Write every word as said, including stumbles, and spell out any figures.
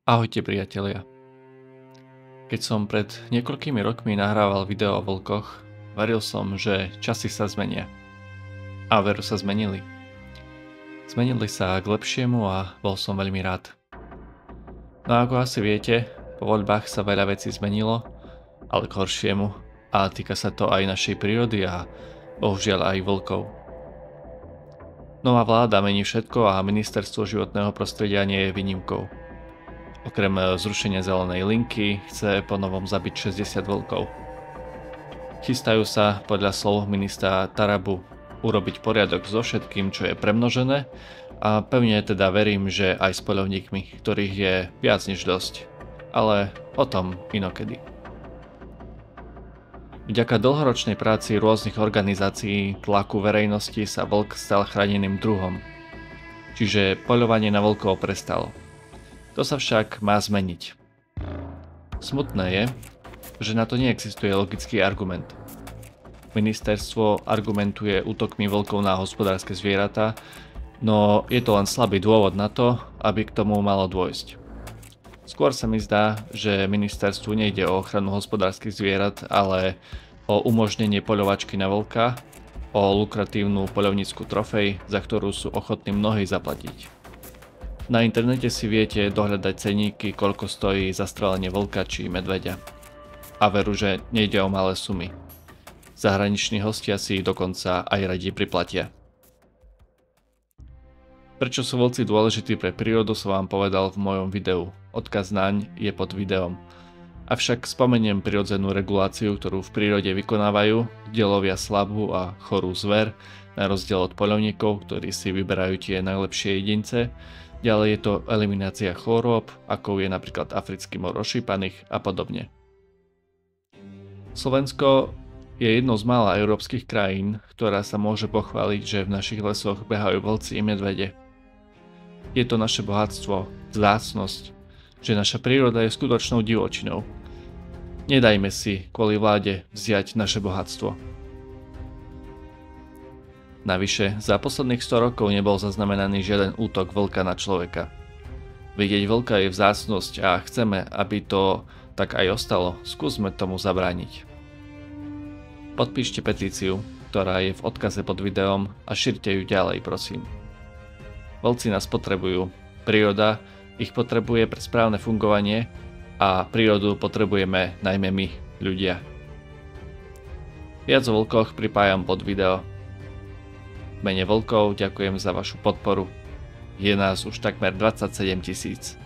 Ahojte priatelia. Keď som pred niekoľkými rokmi nahrával video o vlkoch, veril som, že časy sa zmenia. A veru sa zmenili. Zmenili sa k lepšiemu a bol som veľmi rád. No ako asi viete, po voľbách sa veľa vecí zmenilo, ale k horšiemu, a týka sa to aj našej prírody a bohužiaľ aj vlkov. Nová vláda mení všetko a ministerstvo životného prostredia nie je výnimkou. Okrem zrušenia zelenej linky chce po novom zabiť šesťdesiat vlkov. Chystajú sa podľa slov ministra Tarabu urobiť poriadok so všetkým, čo je premnožené, a pevne teda verím, že aj s poľovníkmi, ktorých je viac než dosť. Ale o tom inokedy. Vďaka dlhoročnej práci rôznych organizácií tlaku verejnosti sa vlk stal chráneným druhom. Čiže poľovanie na vlkov prestalo. To sa však má zmeniť. Smutné je, že na to neexistuje logický argument. Ministerstvo argumentuje útokmi vlkov na hospodárske zvieratá, no je to len slabý dôvod na to, aby k tomu malo dôjsť. Skôr sa mi zdá, že ministerstvu nejde o ochranu hospodárskych zvierat, ale o umožnenie poľovačky na vlka, o lukratívnu poľovnícku trofej, za ktorú sú ochotní mnohí zaplatiť. Na internete si viete dohľadať ceníky, koľko stojí zastrelenie vlka či medveďa. A veru, že nejde o malé sumy. Zahraniční hostia si dokonca aj radi priplatia. Prečo sú vlci dôležití pre prírodu, som vám povedal v mojom videu. Odkaz naň je pod videom. Avšak spomeniem prirodzenú reguláciu, ktorú v prírode vykonávajú, kde lovia slabú a chorú zver, na rozdiel od poľovníkov, ktorí si vyberajú tie najlepšie jedince. Ďalej je to eliminácia chorôb, ako je napríklad africký mor ošípaných a podobne. Slovensko je jednou z mála európskych krajín, ktorá sa môže pochváliť, že v našich lesoch behajú vlci i medvede. Je to naše bohatstvo, vzácnosť, že naša príroda je skutočnou divočinou. Nedajme si kvôli vláde vziať naše bohatstvo. Navyše, za posledných sto rokov nebol zaznamenaný žiaden útok vlka na človeka. Vidieť vlka je vzácnosť a chceme, aby to tak aj ostalo. Skúsme tomu zabrániť. Podpíšte petíciu, ktorá je v odkaze pod videom, a šírte ju ďalej, prosím. Vlci nás potrebujú. Príroda ich potrebuje pre správne fungovanie a prírodu potrebujeme najmä my, ľudia. Viac o vlkoch pripájam pod video. V mene vlkov ďakujem za vašu podporu. Je nás už takmer dvadsaťsedem tisíc.